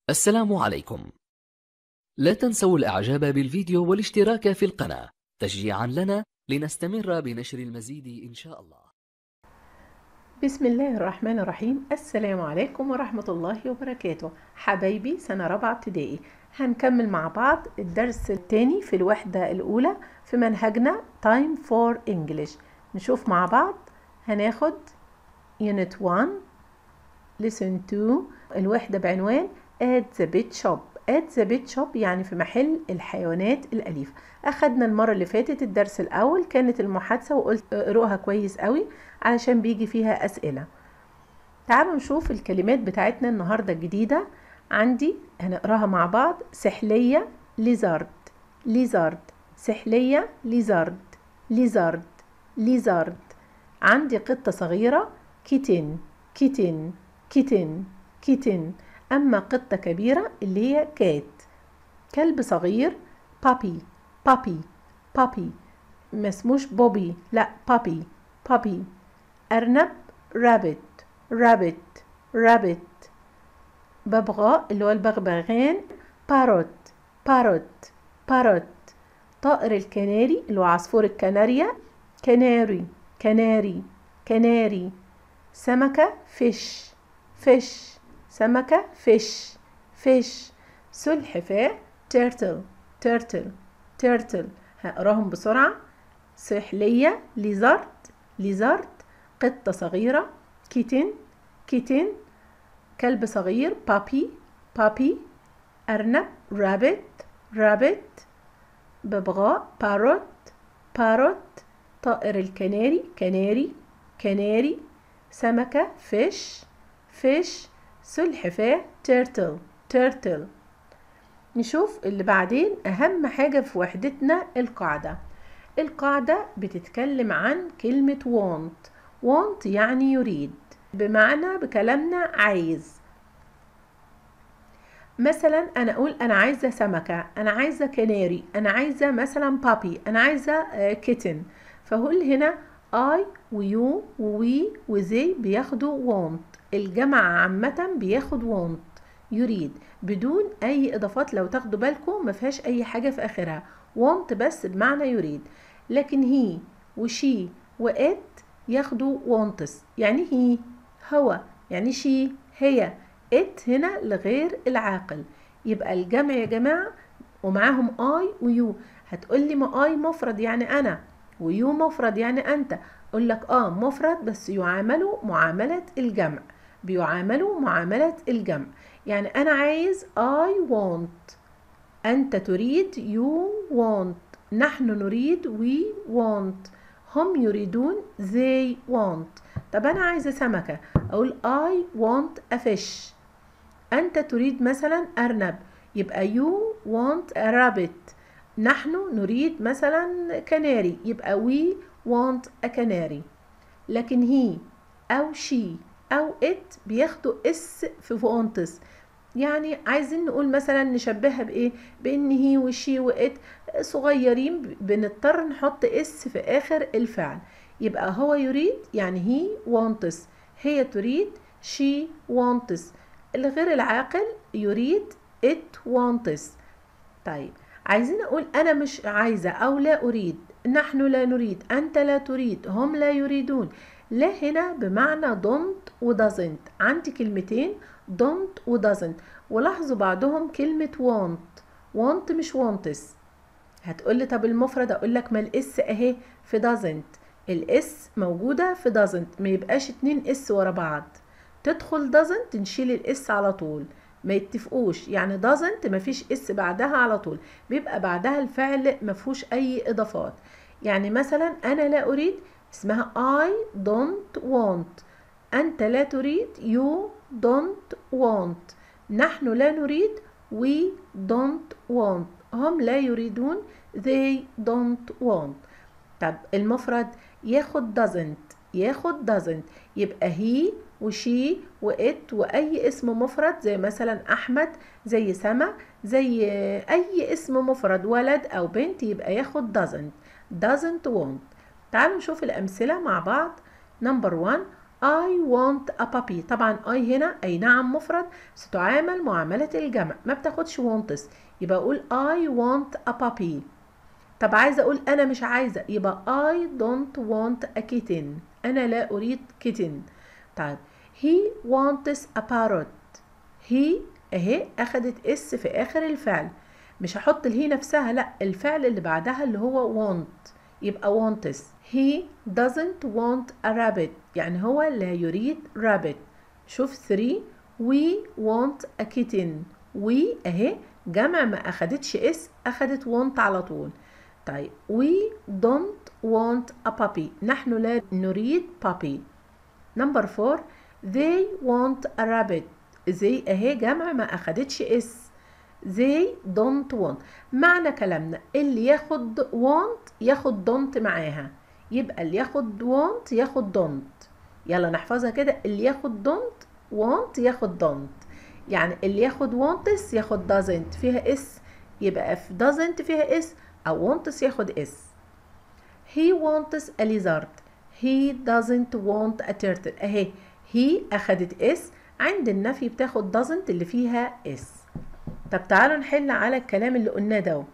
السلام عليكم. لا تنسوا الإعجاب بالفيديو والاشتراك في القناة تشجيعا لنا لنستمر بنشر المزيد إن شاء الله. بسم الله الرحمن الرحيم. السلام عليكم ورحمة الله وبركاته. حبايبي سنة رابعة ابتدائي، هنكمل مع بعض الدرس الثاني في الوحدة الأولى في منهجنا Time for English. نشوف مع بعض. هناخد Unit 1 Listen to الوحدة بعنوان At the Pet Shop. At the Pet Shop يعني في محل الحيوانات الأليفة. أخدنا المرة اللي فاتت الدرس الأول كانت المحادثة وقلت اقروها كويس قوي علشان بيجي فيها أسئلة. تعالوا نشوف الكلمات بتاعتنا النهاردة الجديدة. عندي هنقراها مع بعض. سحلية ليزارد، ليزارد. سحلية ليزارد، ليزارد، ليزارد. عندي قطة صغيرة كيتن، كيتن، كيتن، كيتن. أما قطة كبيرة اللي هي كات. كلب صغير بابي، بابي، بابي. ما اسموش بوبي، لا بابي، بابي. أرنب رابت، رابت، رابت. ببغاء اللي هو البغبغان باروت، باروت، باروت. طائر الكناري اللي هو عصفور الكناريا كناري، كناري، كناري. سمكة فيش، فيش. سمكة فيش، فيش. سلحفاة تيرتل، تيرتل، تيرتل. هقراهم بسرعة. سحلية ليزارد، ليزارد. قطة صغيرة كيتن، كيتن. كلب صغير بابي، بابي. أرنب رابت، رابت. ببغاء باروت، باروت. طائر الكناري كناري، كناري. سمكة فيش، فيش. سلحفاة تيرتل، تيرتل. نشوف اللي بعدين. أهم حاجة في وحدتنا القاعدة. القاعدة بتتكلم عن كلمة want. want يعني يريد، بمعنى بكلامنا عايز. مثلا أنا أقول أنا عايزة سمكة، أنا عايزة كناري، أنا عايزة مثلا بابي، أنا عايزة كيتن. فهقول هنا I ويو ووي وزي بياخدوا want. الجمع عامة بياخد want، يريد، بدون أي إضافات. لو تاخدوا بالكم ما فيهاش أي حاجة في آخرها، want بس بمعنى يريد. لكن هي وشي وات ياخدوا wants. يعني هي هو، يعني شي هي، ات هنا لغير العاقل. يبقى الجمع يا جماعة ومعاهم اي ويو. هتقولي ما اي مفرد يعني انا، ويو مفرد يعني انت. اقول لك مفرد بس يعاملوا معاملة الجمع، بيعاملوا معاملة الجمع. يعني انا عايز I want، انت تريد you want، نحن نريد we want، هم يريدون they want. طب انا عايزة سمكة، اقول I want a fish. أنت تريد مثلا أرنب، يبقى you want a rabbit. نحن نريد مثلا كناري، يبقى we want a canary. لكن he أو she أو it بياخدوا اس في wants. يعني عايزين نقول مثلا نشبهها بإيه؟ بإن هي وشي وإت صغيرين، بنضطر نحط اس في آخر الفعل. يبقى هو يريد يعني he wants، هي تريد she wants. الغير العاقل يريد it wants. طيب عايزين اقول انا مش عايزة او لا اريد، نحن لا نريد، انت لا تريد، هم لا يريدون. لا هنا بمعنى don't و doesn't. عندي كلمتين don't و doesn't، ولاحظوا بعضهم كلمة want. want مش wants. هتقولي طب المفرد، اقول لك ما الاس اهي في doesn't. الاس موجودة في doesn't، ما يبقاش 2 اس ورا بعض. تدخل doesn't نشيل الاس على طول، ما يتفقوش. يعني doesn't مفيش اس بعدها على طول، بيبقى بعدها الفعل مفهوش اي اضافات. يعني مثلا انا لا اريد اسمها I don't want، انت لا تريد you don't want، نحن لا نريد we don't want، هم لا يريدون they don't want. طب المفرد ياخد doesn't، ياخد doesn't. يبقى he وشي وات واي اسم مفرد زي مثلا احمد، زي سما، زي اي اسم مفرد ولد او بنت يبقى ياخد doesn't، doesn't want. تعالوا نشوف الامثله مع بعض. نمبر 1 I want a puppy. طبعا I هنا أي نعم مفرد ستعامل معاملة الجمع، ما بتاخدش wants، يبقى أقول I want a puppy. طب عايزة أقول أنا مش عايزة، يبقى I don't want a kitten. أنا لا أريد kitten. طيب he wants a parrot. he أهي أخدت اس في آخر الفعل، مش هحط الهي نفسها، لا الفعل اللي بعدها اللي هو want، يبقى wants. he doesn't want a rabbit، يعني هو لا يريد rabbit. شوف 3 we want a kitten. we أهي جمع ما أخدتش اس، أخدت want على طول. طيب we don't want a puppy، نحن لا نريد puppy. number 4 they want a rabbit. they اهي جمع ما اخدتش اس، they don't want. معنى كلامنا اللي ياخد want ياخد don't معاها، يبقى اللي ياخد want ياخد don't. يلا نحفظها كده، اللي ياخد don't want ياخد don't، يعني اللي ياخد wants ياخد doesn't فيها اس، يبقى في doesn't فيها اس او wants ياخد اس. he wants a lizard. he doesn't want a turtle. اهي he اخدت اس، عند النفي بتاخد doesn't اللي فيها اس. طب تعالوا نحل على الكلام اللي قلناه ده.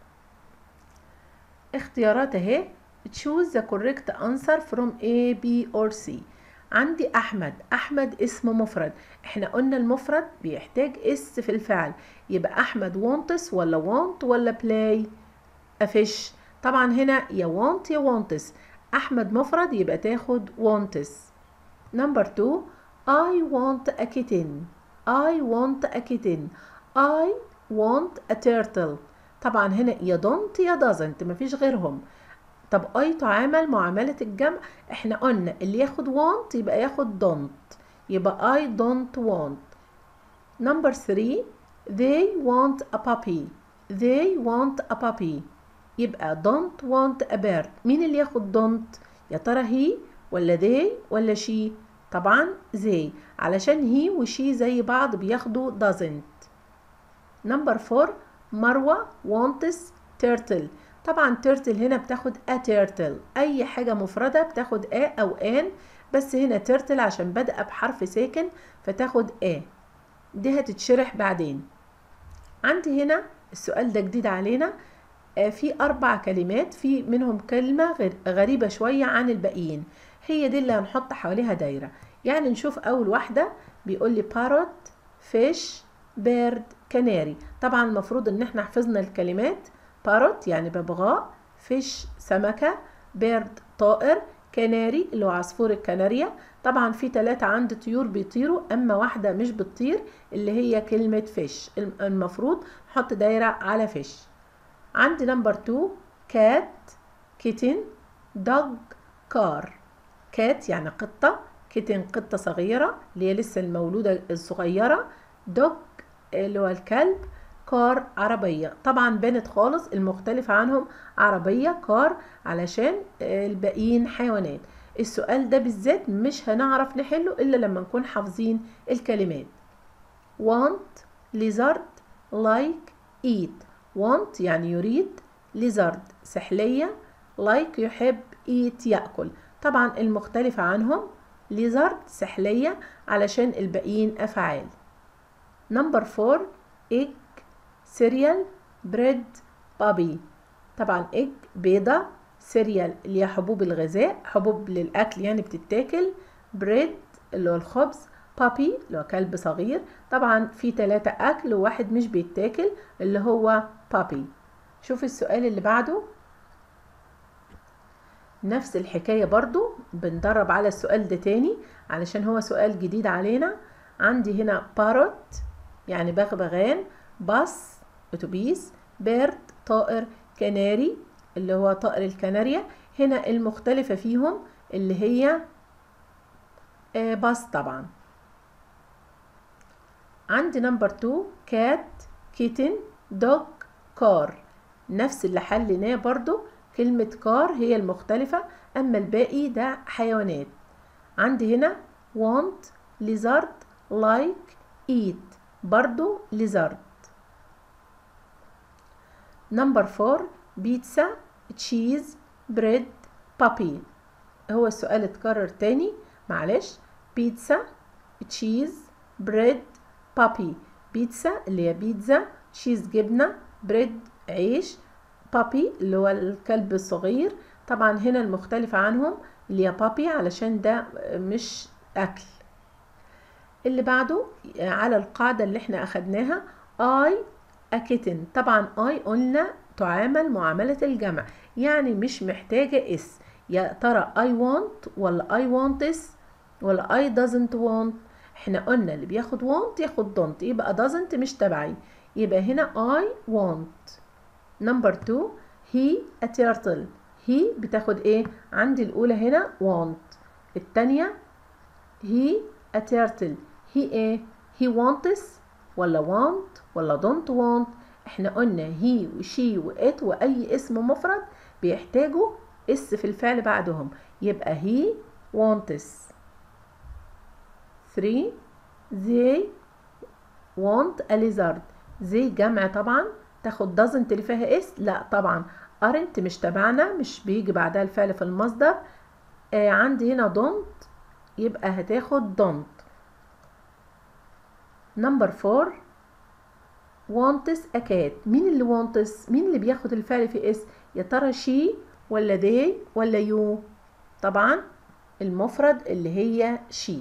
اختيارات اهي، choose the correct answer from A, B or C. عندي احمد، احمد اسم مفرد، احنا قلنا المفرد بيحتاج اس في الفعل، يبقى احمد wants ولا want ولا play؟ افش. طبعا هنا يا want يا wants، احمد مفرد يبقى تاخد wants. number 2 I want a kitten. I want a kitten. I want a turtle. طبعا هنا يا don't يا doesn't، مفيش غيرهم. طب I تعامل معاملة الجمع، احنا قلنا اللي ياخد want يبقى ياخد don't، يبقى I don't want. number 3 they want a puppy. they want a puppy، يبقى don't want a bird. مين اللي ياخد don't؟ يا ترى هي ولا they ولا she؟ طبعا they، علشان هي وشي زي بعض بياخدوا doesn't. number 4 مروة wants turtle. طبعا turtle هنا بتاخد a turtle، اي حاجة مفردة بتاخد a او an، بس هنا turtle عشان بدأ بحرف ساكن فتاخد a، دي هتتشرح بعدين. عندي هنا السؤال ده جديد علينا، في 4 كلمات، في منهم كلمة غريبة شوية عن الباقيين، هي دي اللي هنحط حواليها دايرة. يعني نشوف أول واحدة، بيقول لي parrot fish bird canary. طبعا المفروض ان احنا حفظنا الكلمات. parrot يعني ببغاء، fish سمكة، bird طائر، كناري اللي هو عصفور الكناريا. طبعا في 3 عند طيور بيطيروا، اما واحدة مش بتطير اللي هي كلمة fish، المفروض نحط دايرة على fish. عندي نمبر 2 cat kitten dog car. cat يعني قطة، kitten قطة صغيرة اللي هي لسه المولودة الصغيرة، dog اللي هو الكلب، car عربية. طبعا بانت خالص المختلفة عنهم عربية car علشان الباقيين حيوانات. السؤال ده بالذات مش هنعرف نحله إلا لما نكون حافظين الكلمات. want lizard like eat. want يعني يريد، lizard سحلية، like يحب، eat يأكل. طبعا المختلفة عنهم lizard سحلية علشان الباقيين أفعال. number 4 egg cereal bread puppy. طبعا egg بيضة، cereal اللي هي حبوب الغذاء، حبوب للأكل يعني بتتاكل، bread اللي هو الخبز، بابي اللي هو كلب صغير. طبعا في 3 أكل وواحد مش بيتاكل اللي هو بابي. شوف السؤال اللي بعده، نفس الحكاية برضو بندرب على السؤال ده تاني علشان هو سؤال جديد علينا. عندي هنا parrot يعني بغبغان، باص أتوبيس، بيرد طائر، كناري اللي هو طائر الكناريا. هنا المختلفة فيهم اللي هي باص طبعا. عندي نمبر 2 كات كيتن دوج كار، نفس اللي حليناه برضو، كلمة كار هي المختلفة أما الباقي ده حيوانات. عندي هنا want lizard like eat برضو lizard. نمبر 4 بيتزا تشيز بريد بابي. هو السؤال اتكرر تاني معلش، بيتزا، تشيز، بريد، بابي. بيتزا اللي هي بيتزا، تشيز جبنة، بريد عيش، بابي اللي هو الكلب الصغير. طبعا هنا المختلف عنهم اللي هي بابي علشان ده مش أكل. اللي بعده على القاعدة اللي احنا أخدناها I a kitten. طبعا I قلنا تعامل معاملة الجمع، يعني مش محتاجة اس. يا ترى I want ولا I want is ولا I doesn't want؟ احنا قلنا اللي بياخد want ياخد don't، يبقى doesn't مش تبعي، يبقى هنا I want. نمبر 2 he a turtle. he بتاخد ايه؟ عندي الأولى هنا want، التانية he a turtle. he ايه؟ he wants ولا want ولا don't want؟ احنا قلنا he وشي وات واي اسم مفرد بيحتاجوا اس في الفعل بعدهم، يبقى he wants. 3 they want a lizard. they جمع طبعا، تاخد doesn't اللي فيها اس؟ لا طبعا. aren't مش تبعنا، مش بيجي بعدها الفعل في المصدر. عندي هنا don't يبقى هتاخد don't. نمبر 4 wants a cat. مين اللي wants؟ مين اللي بياخد الفعل في اس؟ يا ترى she ولا they ولا you؟ طبعا المفرد اللي هي she.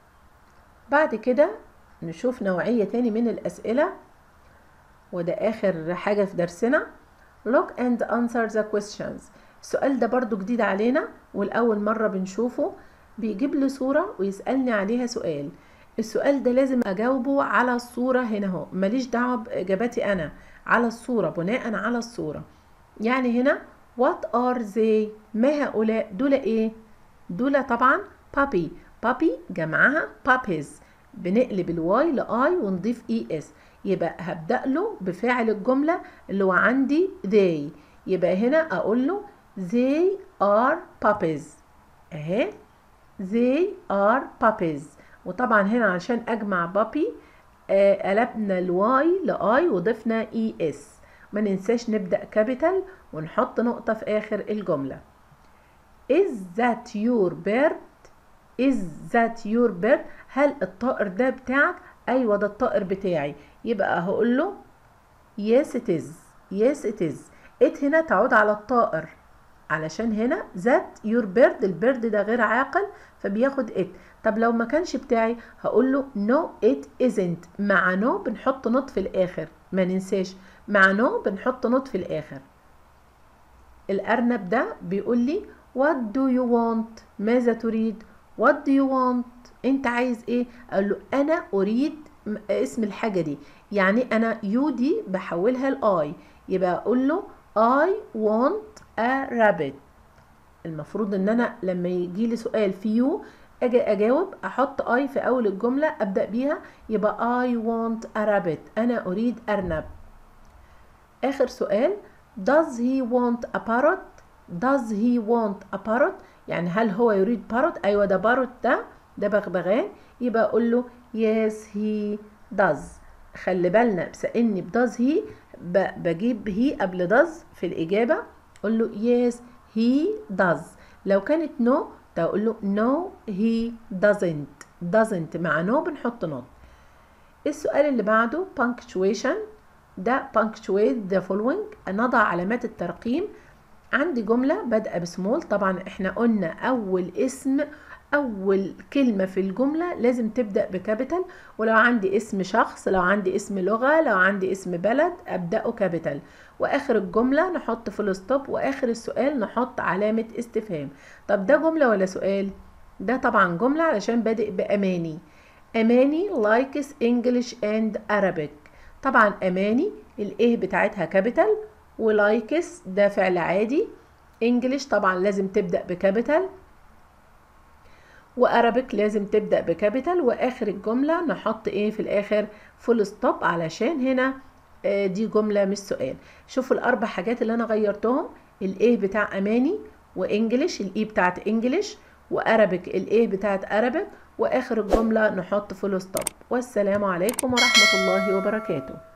بعد كده نشوف نوعية تاني من الأسئلة، وده آخر حاجة في درسنا. look and answer the questions. السؤال ده برضو جديد علينا والأول مرة بنشوفه. بيجيب لي صورة ويسألني عليها سؤال. السؤال ده لازم أجاوبه على الصورة هنا اهو، ماليش دعوة بإجابتي أنا، على الصورة، بناء على الصورة. يعني هنا what are they؟ ما هؤلاء؟ دول إيه؟ دول طبعا puppy. puppy جمعها puppies، بنقلب الواي لآي ونضيف اي اس، يبقى هبدأ له بفاعل الجملة اللي هو عندي they، يبقى هنا أقول له they are puppies اهي، they are puppies. وطبعا هنا عشان أجمع puppy قلبنا الواي لآي وضفنا اي اس. ما ننساش نبدأ كابيتال ونحط نقطة في آخر الجملة. is that your bird؟ is that your bird؟ هل الطائر ده بتاعك؟ ايوه ده الطائر بتاعي، يبقى هقول له yes it is. yes it is. it هنا تعود على الطائر علشان هنا that your bird، البرد ده غير عاقل فبياخد it. طب لو ما كانش بتاعي هقول له no it isn't. مع no بنحط نوت في الاخر، ما ننساش مع no بنحط نوت في الاخر. الارنب ده بيقول لي what do you want؟ ماذا تريد؟ what do you want؟ انت عايز ايه؟ اقول له انا اريد اسم الحاجه دي، يعني انا يو دي بحولها لاي، يبقى اقول له I want a rabbit. المفروض ان انا لما يجي لي سؤال في يو اجي اجاوب احط اي في اول الجمله ابدا بيها، يبقى I want a rabbit، انا اريد ارنب. اخر سؤال does he want a parrot؟ does he want a parrot؟ يعني هل هو يريد parrot؟ ايوه ده parrot، ده بغبغان، يبقى اقول له yes he does. خلي بالنا بسألني بداز هي بجيب هي قبل does في الإجابة، اقول له yes he does. لو كانت no تقول له no he doesn't مع no بنحط not. السؤال اللي بعده punctuation. ده punctuate the following، نضع علامات الترقيم. عندي جملة بادئة بسمول، طبعا احنا قلنا أول كلمة في الجملة لازم تبدأ بكابيتال، ولو عندي اسم شخص، لو عندي اسم لغة، لو عندي اسم بلد أبدأه كابيتال، وآخر الجملة نحط فول ستوب، وآخر السؤال نحط علامة استفهام. طب ده جملة ولا سؤال؟ ده طبعا جملة علشان بادئ بأماني. أماني likes English and Arabic. طبعا أماني الإيه بتاعتها كابيتال، ولايكس ده فعل عادي. انجليش طبعا لازم تبدأ بكابيتال، وارابيك لازم تبدأ بكابيتال، واخر الجملة نحط ايه في الاخر؟ فول ستوب، علشان هنا دي جملة مش سؤال. شوفوا الاربع حاجات اللي انا غيرتهم، الايه بتاع اماني، وانجليش الاي بتاعت انجليش، وارابيك الايه بتاعت ارابيك، واخر الجملة نحط فول ستوب. والسلام عليكم ورحمة الله وبركاته.